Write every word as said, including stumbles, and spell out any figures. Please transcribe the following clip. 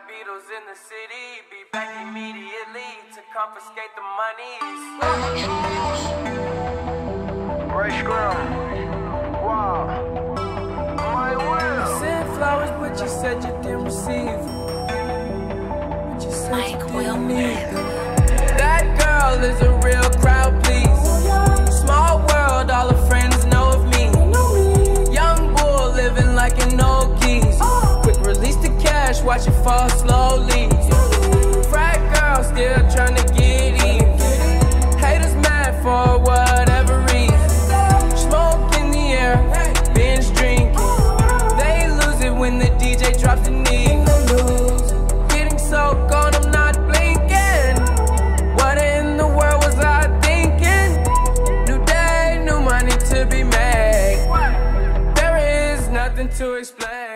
Beatles in the city, be back immediately to confiscate the monies. Fresh ground. Wow. My will. Sent flowers, but you said you didn't receive. But you said Mike you Will didn't need them. That girl is a real crowd, please. Small world, all her friends know of me. Young bull living like an old geese. Quick release the cash, watch it fall slowly. Frat girl still trying to get even. Haters mad for whatever reason. Smoke in the air, binge drinking. They lose it when the D J drops the knee. Getting so gone, I'm not blinking. What in the world was I thinking? New day, new money to be made. There is nothing to explain.